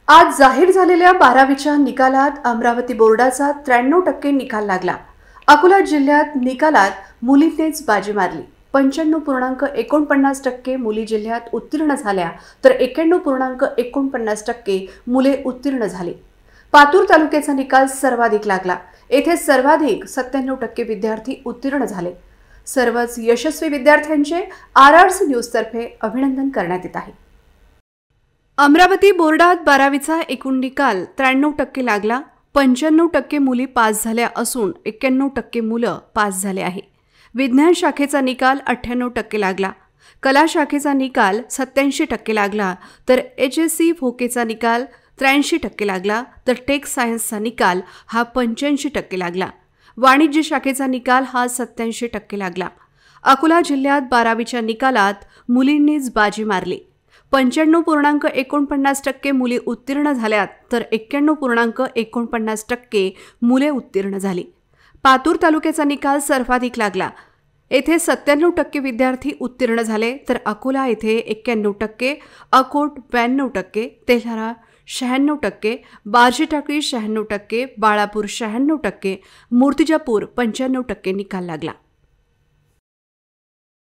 आज जाहीर झालेल्या 12वीच्या निकालात अमरावती बोर्डाचा 93% निकाल लागला। अकोला जिल्ह्यात निकालात मुलींनीच बाजी मारली। 95.49% मुली जिल्ह्यात उत्तीर्ण झाल्या तर 91.49% मुले उत्तीर्ण झाली। पातूर तालुक्याचा निकाल सर्वाधिक लागला। येथे सर्वाधिक 97% विद्यार्थी उत्तीर्ण झाले। सर्वच यशस्वी विद्यार्थ्यांचे RRC न्यूज तर्फे अभिनंदन करण्यात येत आहे। अमरावती बोर्डात 12वीचा एकूण निकाल 93% लागला। 95% मुली पास झाल्या असून 91% मुलं पास झाले आहे। विज्ञान शाखेचा निकाल 98% लागला। कला शाखेचा निकाल 87% लागला तर HSC भोकेचा निकाल 83% लागला तर टेक सायन्सचा निकाल हा 85% लागला। वाणिज्य शाखेचा निकाल हा 87% लागला। अकोला जिल्ह्यात 12वीच्या निकालात मुलींनीच बाजी मारली। 95.49% मुली उत्तीर्ण झाल्यात तर 91.49% मुले उत्तीर्ण झाली। पातूर तालुक्याचा निकाल सर्वाधिक लागला। येथे 97% विद्यार्थी उत्तीर्ण झाले तर अकोला येथे 91%, अकोट 92%, तेल्हारा 96%, बार्शीटाकळी 96%, बाळापूर 96%, मूर्तिजापूर 95% निकाल लागला।